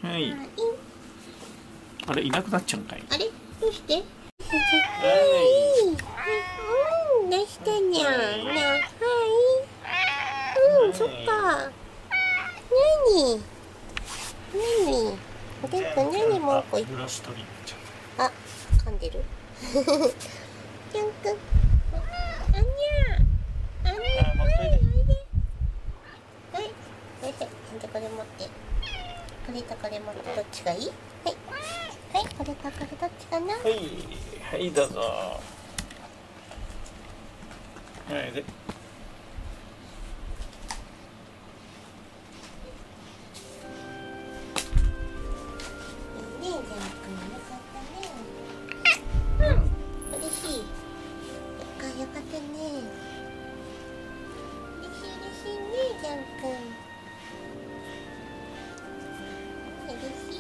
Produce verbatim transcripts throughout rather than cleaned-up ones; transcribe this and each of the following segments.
はい。あれ、いなくなっちゃうんかい。 あれ、どうして。はい。うん、出してにゃん。はい。うん、そっか。なに。なに。おでんくん、なにもうこい。 ブラシ取り。 あ、噛んでる。じゃんくん。あにゃ。あにゃ。はい、おいで。はい。はい、じゃこれ持って。これとこれ持って、どっちがいい。はい。はい、これとこれどっちかな。はい、 はい、どうぞ。はい、で。いいね、じゃんくん、よかったね。うん、嬉しい。よか、よかったね。嬉しい、嬉しいね、じゃんくん。嬉しい。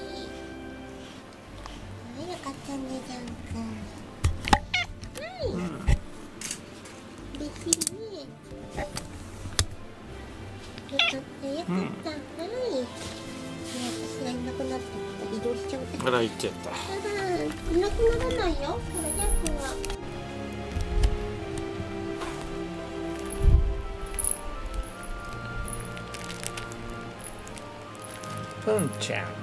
はい、よかったね、じゃんくん。はい。うん、嬉しいね。よかった、よかった。うん、はい。私がいなくなった。移動しちゃう。 あら、行っちゃった。 あら、いなくならないよ。ほら、ジャン君は。 うんちゃん。